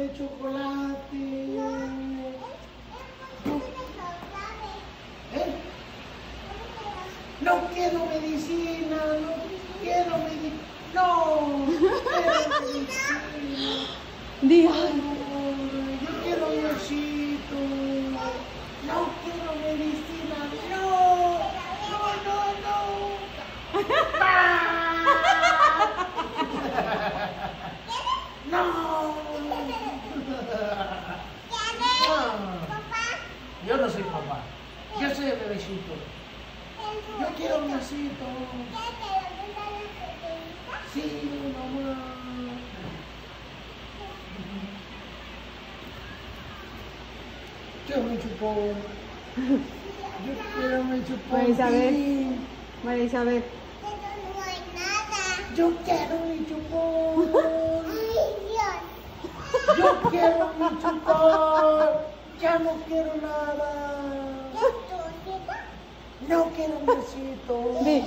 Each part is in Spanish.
de chocolate. ¿Eh? No quiero medicina, no quiero medicina. No, quiero medicina. Diga. Yo quiero mi osito. No quiero medicina. No, no, no, no. No. Yo no soy papá. Yo soy el bebecito. Yo quiero mi osito. Sí, mamá. Quiero mi chupón. Yo quiero mi chupón. María Isabel. María Isabel. Yo quiero mi chupón. Yo quiero mi chupón. Ya no quiero nada. No quiero mi osito. Ve.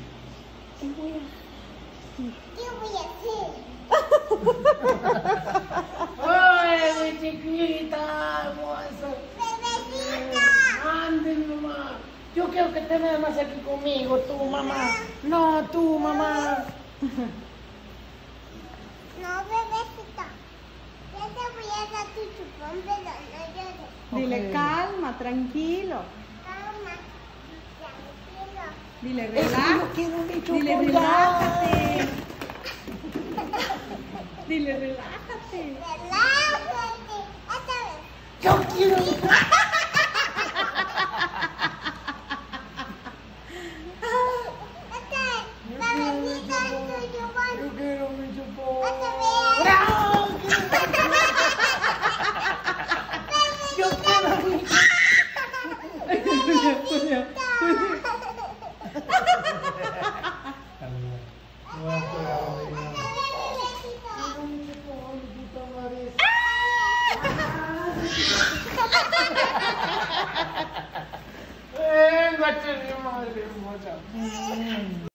¡Ay, mi chiquita! Hermosa. ¡Ande, mamá! Yo quiero que te veas más aquí conmigo, tú, mamá. No, tú, mamá. No, bebecita. Yo te voy a dar tu chupón, pero no llores. Dile Ok. calma, tranquilo. Calma, tranquilo. Dile Es que yo relájate. quiero mi chupón. Dile ya. relájate. Dile relájate. Relájate. Otra vez. Yo quiero mi chupón. Otra vez. Bebecita, tu chupón. Yo quiero mi chupón. Otra vez. ¡Bravo! Yo quiero mi chupón. Quiero mi chupón, puta madre. Venga, mi madre hermosa.